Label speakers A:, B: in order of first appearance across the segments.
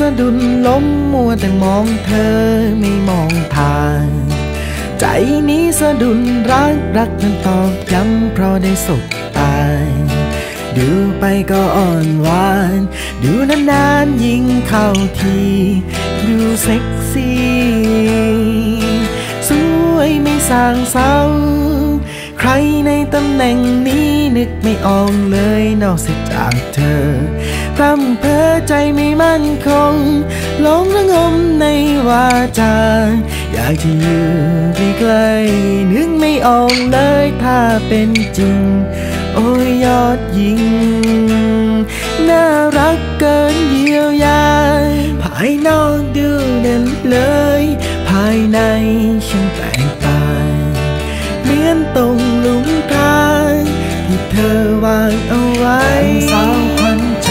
A: ะดุดล้มมัวแต่มองเธอไม่มองทางใจนี้สะดุดรักนั้นตอกย้ำเพราะได้สบตาดูไปก็อ่อนหวานดูนานๆยิ่งเข้าทีดูเซ็กซี่สวยไม่สางเศร้าใครในตำแหน่งนี้นึกไม่ออกเลยนอกจากเธอพร่ำเพ้อใจไม่มั่นคงหลงระงมในวาจาอยากจะอยู่ใกล้ๆนึกไม่ออกเลยถ้าเป็นจริงโอ้ยยอดยิ่งน่ารักเกินเยียวยาภายนอกดูเด่นเลยภายในฉันแตกต่างเหมือนตรงหลุมพรางที่เธอวางเอาไว้สาวขวัญใจ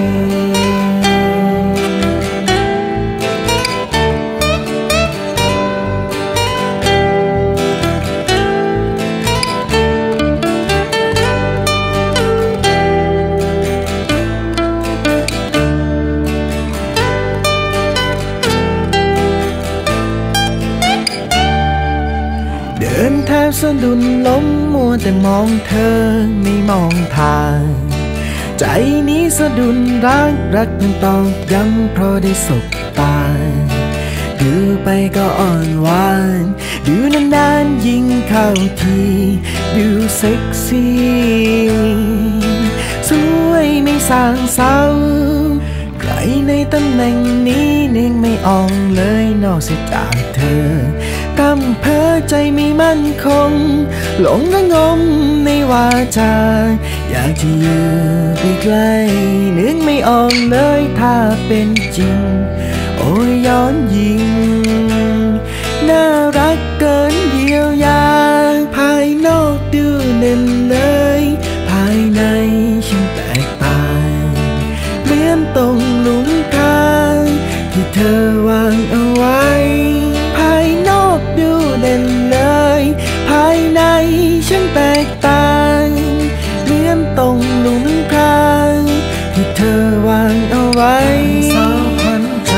A: เดินแทบสะดุดล้มมัวแต่มองเธอไม่มองทางใจนี้สะดุดรักนั้นตอกย้ำเพราะได้สบตาดูไปก็อ่อนหวานดูนานๆยิ่งเข้าทีดูเซ็กซี่สวยไม่สางเศร้าใครในตำแหน่งนี้นึกไม่ออกเลยนอกจากเธอพร่ำเพ้อใจไม่มั่นคงหลงระงมในวาจาอยากจะอยู่ใกล้ๆนึกไม่ออกเลยถ้าเป็นจริงโอ้ยย้อนยิ่งน่ารักเกินเยียวยาภายนอกดูเด่นเลยภายในฉันแตกต่างเหมือนตรงหลุมพรางที่เธอวางเอาไว้ภายนอกดูเด่นเลยภายในฉันแตกต่างเหมือนตรงหลุมพรางที่เธอวางเอาไว้สาวขวัญใจ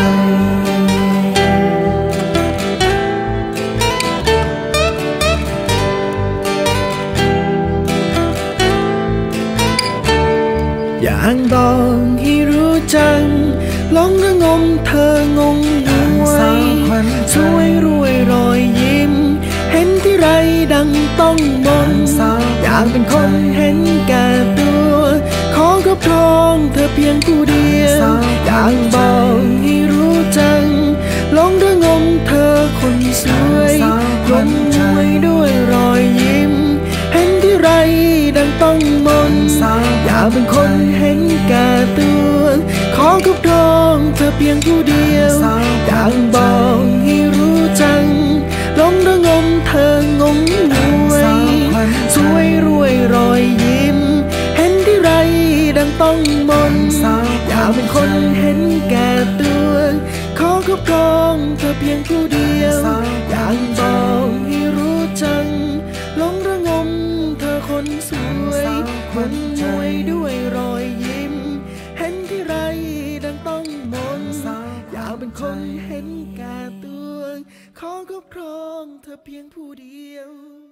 A: อยากบอกให้รู้จังลองระงมเธองงงวยสวยรวยรอยยิ้มเห็นที่ไรดังต้องมนอยากเป็นคนเห็นแก่ตัวขอครอบครองเธอเพียงผู้เดียวอยากบอกให้รู้จังลองระงมเธอคนสวยงงงวยด้วยรอยยิ้มเห็นที่ไรดังต้องมนอยากเป็นคนเห็นแก่ตัวขอครอบครองเธอเพียงผู้เดียวอยากบอกให้รู้จังลองระงมเธองงงวยสวยรวยรอยยิ้มเห็นที่ไรดังต้องมนอยากเป็นคนเห็นแก่ตัวขอครอบครองเธอเพียงผู้เดียวอยากบอกให้รู้จังลองระงมเธอคนสวยคนรวยด้วยรอยยิ้มเห็นที่ไรดังต้องมนอยากเป็นคนเห็นแก่ตัวขอครอบครองเธอเพียงผู้เดียว